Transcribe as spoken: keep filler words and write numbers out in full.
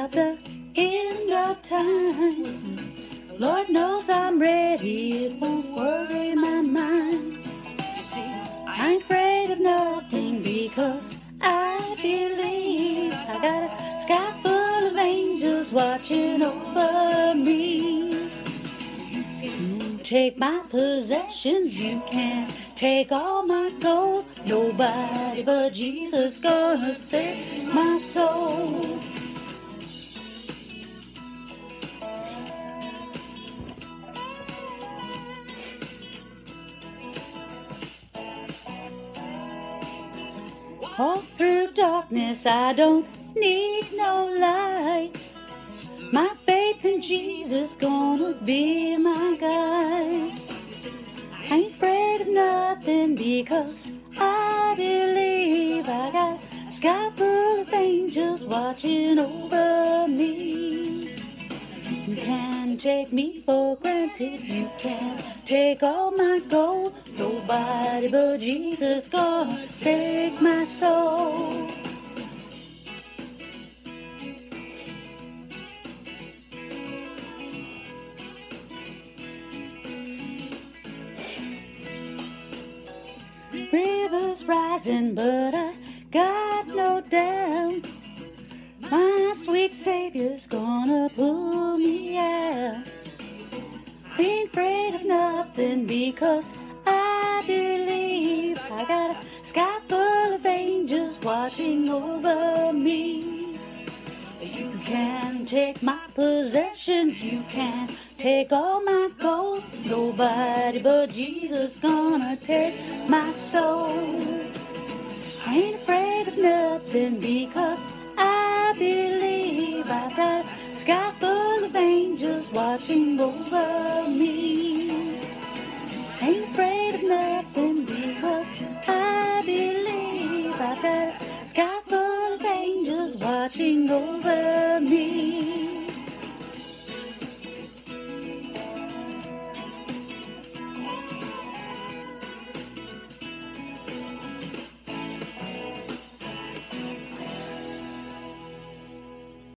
about the end of time. Lord knows I'm ready, it won't worry my mind. You see, I ain't afraid of nothing because I believe I got a sky full of angels watching over me. You take my possessions, you can't take all my gold. Nobody but Jesus gonna save my soul. Walk through darkness, I don't need no light. My faith in Jesus gonna be my guide. I ain't afraid of nothing because I believe I got a sky full of angels watching over me. You can't take me for granted, you can't take all my gold. Nobody but Jesus gonna take my soul. Rivers rising, but I got no doubt. My sweet Savior's gonna pull me out. Ain't afraid of nothing because I believe I got a sky full of angels watching over me. You can't take my possessions, you can't take all my gold. Nobody but Jesus gonna take my soul. I ain't afraid of nothing because I believe I got a sky full of angels watching over me. I ain't afraid of nothing because I believe I got a sky full of angels watching over